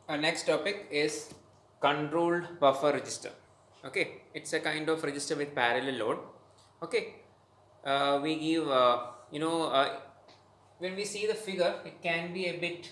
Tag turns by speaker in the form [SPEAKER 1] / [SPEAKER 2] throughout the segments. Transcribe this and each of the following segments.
[SPEAKER 1] Our next topic is controlled buffer register. Okay, it's a kind of register with parallel load. Okay, we give when we see the figure, it can be a bit.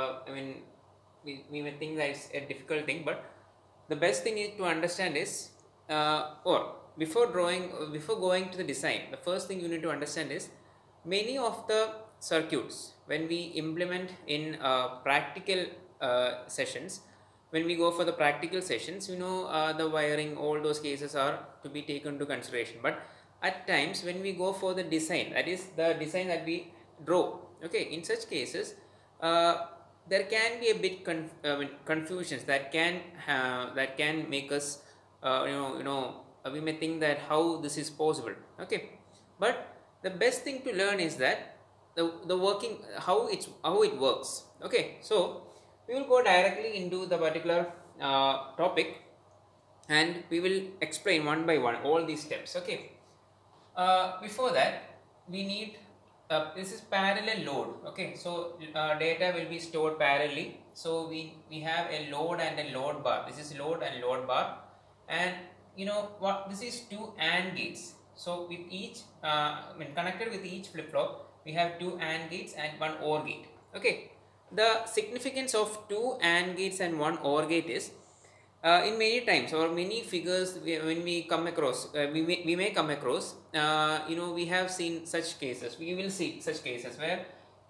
[SPEAKER 1] We may think that it's a difficult thing, but the best thing is to understand is or before going to the design, the first thing you need to understand is many of the circuits when we implement in practical sessions, when we go for the practical sessions, the wiring, all those cases are to be taken into consideration. But at times when we go for the design, that is the design that we draw, okay, in such cases there can be a bit confusions that can make us we may think that how this is possible. Okay, but the best thing to learn is that the working, how it works. Okay, so we will go directly into the particular topic, and we will explain one by one all these steps. Okay, before that we need this is parallel load. Okay, so data will be stored parallelly. So we have a load and a load bar. This is load and load bar, and what this is two AND gates. So with each when connected with each flip flop, we have two AND gates and one OR gate. Okay, the significance of two AND gates and one OR gate is in many times or many figures when we come across, we may come across, we have seen such cases, we will see such cases where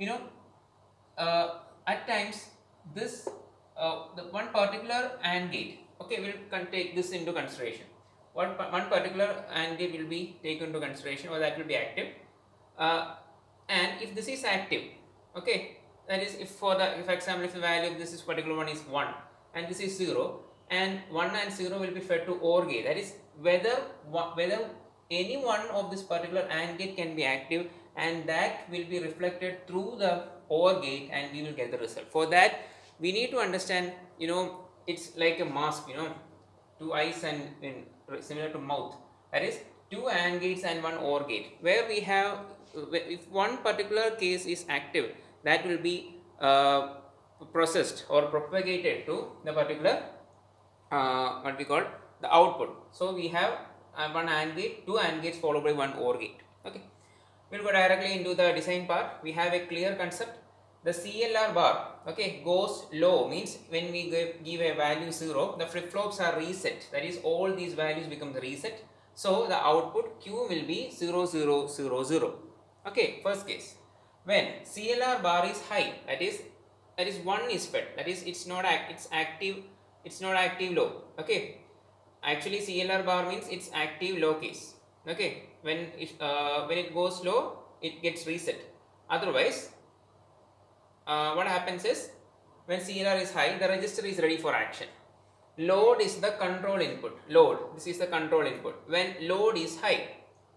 [SPEAKER 1] at times this the one particular AND gate, okay, will take this into consideration. One particular AND gate will be taken into consideration, or that will be active, and if this is active, okay, that is if for example, if the value of this particular one is 1 and this is 0, and 1 and 0 will be fed to OR gate, that is whether any one of this particular AND gate can be active, and that will be reflected through the OR gate, and we will get the result. For that we need to understand, it's like a mask, two eyes and similar to mouth, that is two AND gates and one OR gate, where we have, if one particular case is active, that will be processed or propagated to the particular what we call the output. So we have one AND gate, two AND gates followed by one OR gate. Okay, we'll go directly into the design part. We have a clear concept. The CLR bar, okay, goes low, means when we give a value 0, the flip flops are reset, that is all these values become the reset. So the output Q will be 0 0 0 0. Okay, first case, when CLR bar is high, that is 1 is fed, that is it's not active low. Okay, actually CLR bar means it's active low case. Okay, when it goes low, it gets reset. Otherwise what happens is, when CLR is high, the register is ready for action. Load is the control input. Load, this is the control input. When load is high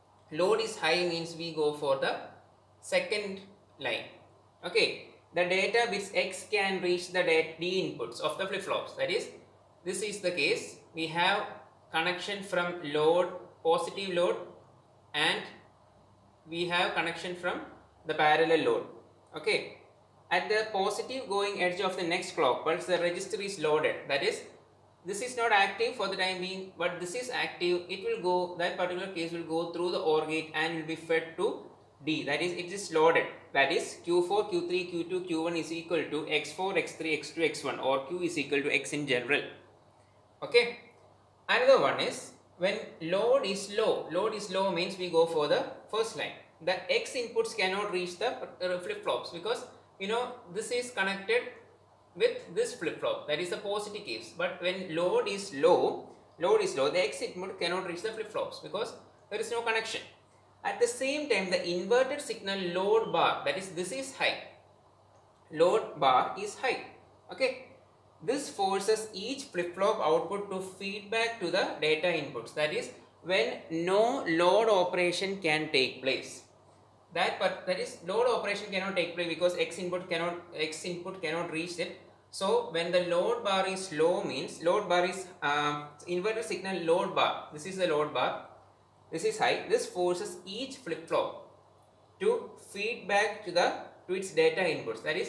[SPEAKER 1] means we go for the second line. Okay, the data bits X can reach the D inputs of the flip flops. That is, this is the case. We have connection from load, positive load, and we have connection from the parallel load. Okay, at the positive going edge of the next clock pulse, the register is loaded. That is, this is not active for the time being, but this is active. It will go, that particular case will go through the OR gate and will be fed to D. That is, it is loaded. That is, Q4, Q3, Q2, Q1 is equal to X4, X3, X2, X1, or Q is equal to X in general. Okay. Another one is, when load is low means we go for the first line. The X inputs cannot reach the flip flops because this is connected with this flip flop, that is the positive case. But when load is low, the X input cannot reach the flip flops because there is no connection. At the same time, the inverted signal load bar, that is, this is high, load bar is high. Okay, this forces each flip flop output to feed back to the data inputs. That is, when no load operation can take place. That is, load operation cannot take place because X input cannot reach it. So when the load bar is low means load bar is inverted signal load bar. This is the load bar. This is high. This forces each flip flop to feed back to its data inputs. That is,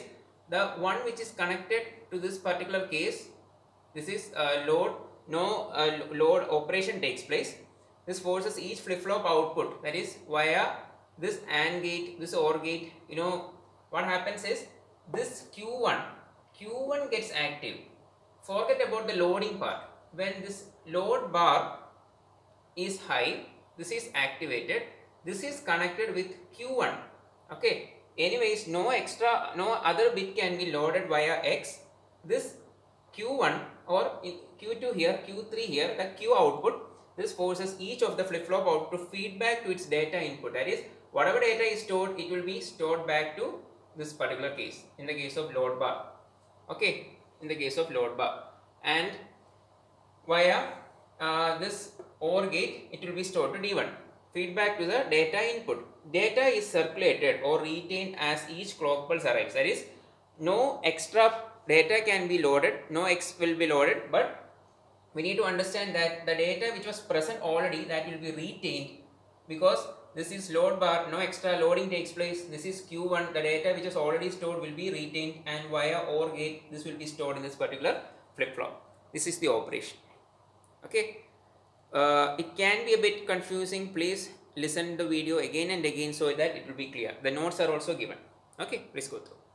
[SPEAKER 1] the one which is connected to this particular case, this is load, no load operation takes place. This forces each flip-flop output, that is via this AND gate, this OR gate. You know what happens is this Q1 gets active. Forget about the loading part. When this load bar is high, this is activated. This is connected with Q1. Okay. Anyways, no other bit can be loaded via X. This Q1 or Q2 here, Q3 here, the Q output, this forces each of the flip-flop out to feed back to its data input. That is, whatever data is stored, it will be stored back to this particular case, in the case of load bar. Okay, in the case of load bar. And via this OR gate, it will be stored to D1. Feedback to the data input. Data is circulated or retained as each clock pulse arrives. That is, no extra data can be loaded, no X will be loaded, but we need to understand that the data which was present already, that will be retained, because this is load bar, no extra loading takes place. This is Q1, the data which is already stored will be retained, and via OR gate this will be stored in this particular flip-flop. This is the operation. Okay. It can be a bit confusing. Please listen to the video again and again so that it will be clear. The notes are also given. Okay, please go through.